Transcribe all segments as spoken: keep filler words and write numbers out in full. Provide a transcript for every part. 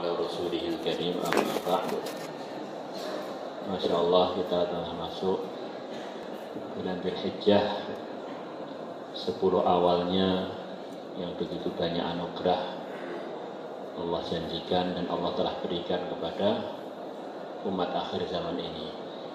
على رسوله الكريم أما بعد. Masya Allah, kita telah masuk bulan Dzulhijjah, sepuluh awalnya yang begitu banyak anugerah Allah janjikan dan Allah telah berikan kepada umat akhir zaman ini.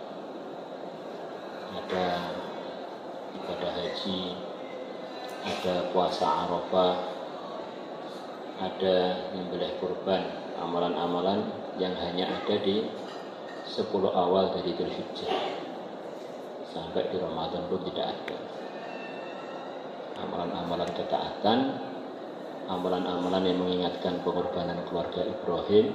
Ada ibadah haji, ada puasa Arafah, ada nyembelih kurban, amalan-amalan yang hanya ada di sepuluh awal dari Dzulhijjah. Sampai di Ramadan pun tidak ada. Amalan-amalan ketaatan, amalan-amalan yang mengingatkan pengorbanan keluarga Ibrahim,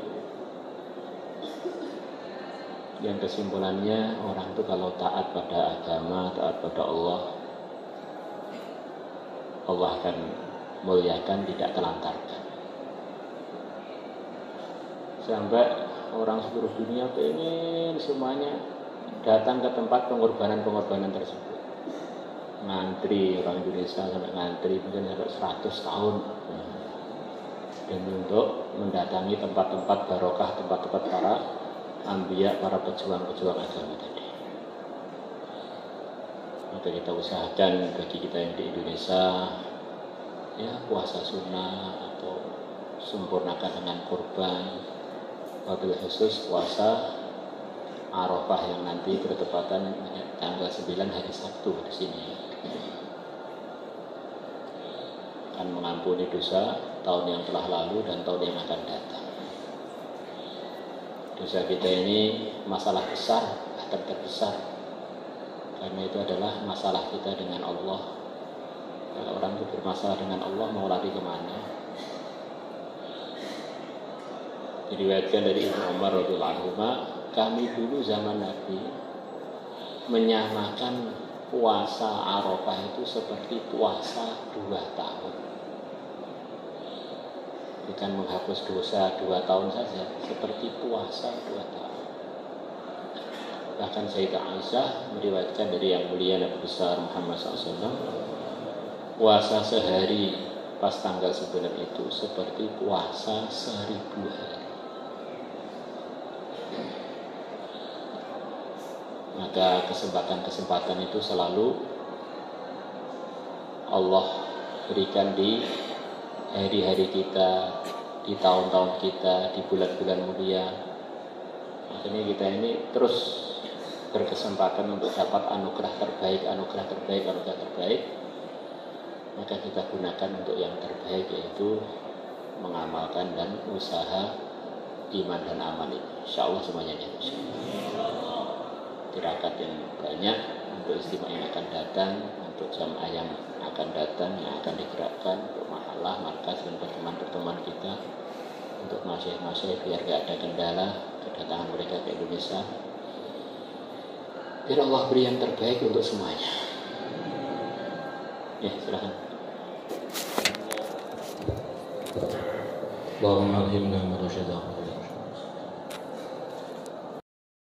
yang kesimpulannya orang itu kalau taat pada agama, taat pada Allah, Allah akan muliakan, tidak telantarkan. Sampai orang seluruh dunia pengen semuanya datang ke tempat pengorbanan-pengorbanan tersebut. Ngantri, orang Indonesia sampai ngantri mungkin sampai seratus tahun demi untuk mendatangi tempat-tempat barokah, tempat-tempat para anbiya, para pejuang-pejuang agama tadi. Maka kita usahakan bagi kita yang di Indonesia, ya puasa sunnah atau sempurnakan dengan kurban, wabil khusus puasa Arafah yang nanti bertepatan tanggal sembilan hari Sabtu di sini. Akan mengampuni dosa tahun yang telah lalu dan tahun yang akan datang. Dosa kita ini masalah besar, bahkan terbesar, karena itu adalah masalah kita dengan Allah. Kalau orang itu bermasalah dengan Allah, mau lari kemana? Diriwayatkan dari Ibnu Umar radhiyallahu anhu, kami dulu zaman Nabi menyamakan puasa Arafah itu seperti puasa dua tahun. Bukan menghapus dosa dua tahun saja, seperti puasa dua tahun. Bahkan Sayyidah Aisyah meriwayatkan dari yang mulia Nabi besar Muhammad shallallahu alaihi wasallam, puasa sehari pas tanggal sembilan itu seperti puasa seribu hari. Maka kesempatan-kesempatan itu selalu Allah berikan di hari-hari kita, di tahun-tahun kita, di bulan-bulan mulia. Makanya kita ini terus berkesempatan untuk dapat anugerah terbaik, anugerah terbaik, anugerah terbaik. Maka kita gunakan untuk yang terbaik, yaitu mengamalkan dan usaha iman dan amal ini. Insya Allah semuanya insya Allah. Tirakat yang banyak untuk istimewa yang akan datang, untuk jamaah yang akan datang, yang akan digerakkan, untuk mahalah, markas dan pertemuan-pertemuan kita, untuk masyayikh-masyayikh biar gak ada kendala kedatangan mereka ke Indonesia. Biar Allah beri yang terbaik untuk semuanya. Ya, silakan. Allahumma alhimna ma rasyadahu.